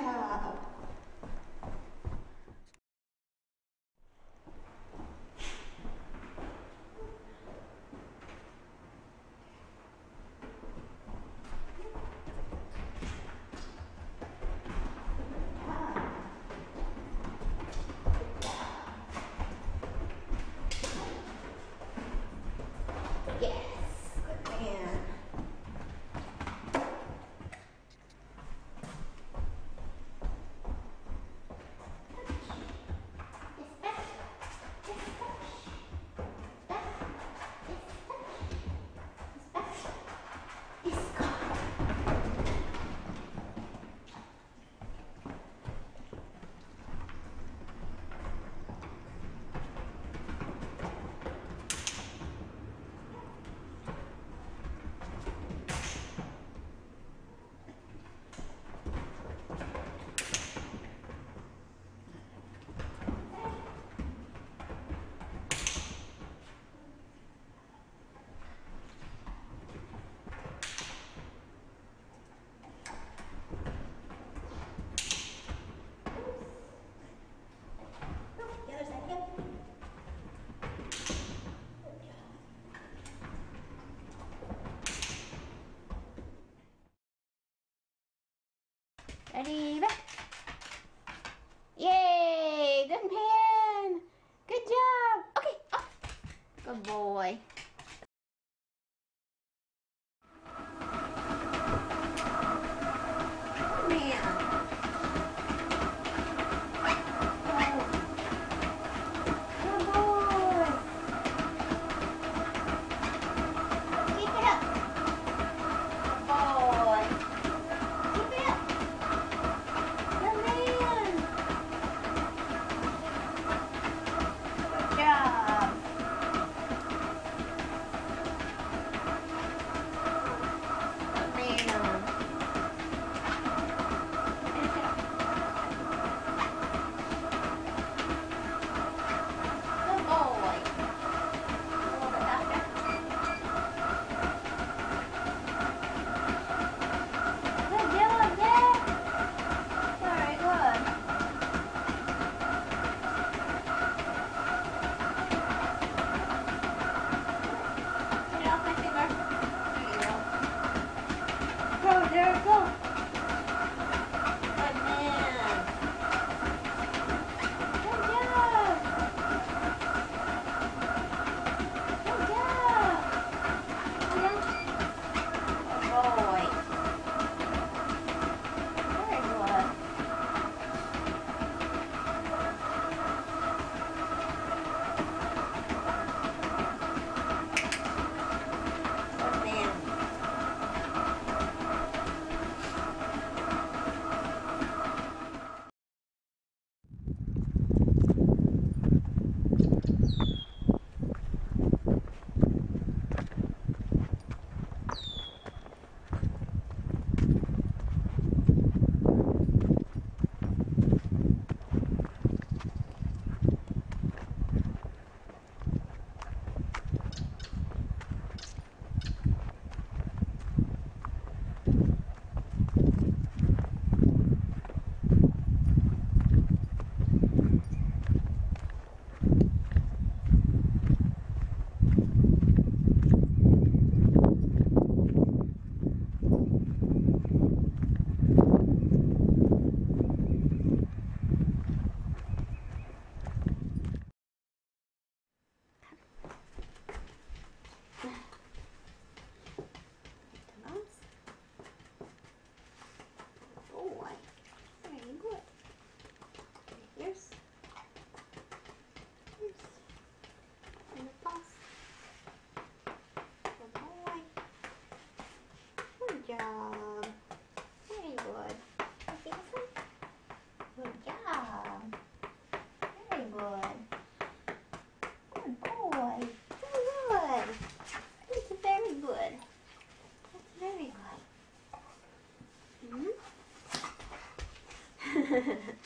job. Yes, good man. Ready, back. Yay, good man. Good job. Okay, up. Good boy. Good man. Good boy. Keep it up. Good boy. Keep it up. Good man. Good job. Good man. Finish it up. Good boy. A little bit faster. Good job, Dad. Very good. Get it off my finger. There you go. Go, Jared, go. Good man. Good job. Good job. Again. Good boy. Very good. Good man. Boy, very good. Here's and the boss. Good boy. Good job. Very good. Okay, this one. Good job. Very good. Good boy. Very good. That's very good. That's very good. Mm-hmm.